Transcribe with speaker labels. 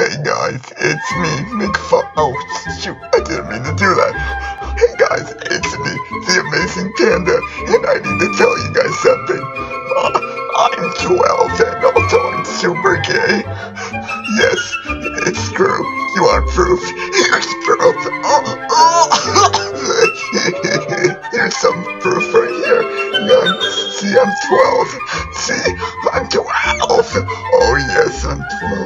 Speaker 1: Hey guys, it's me, McFungal. Oh, shoot, I didn't mean to do that. Hey guys, it's me, the amazing Panda, and I need to tell you guys something. I'm 12 and also I'm super gay. Yes, it's true. You want proof? Here's proof. Here's some proof right here. See, I'm 12. See, I'm 12. Oh yes, I'm 12.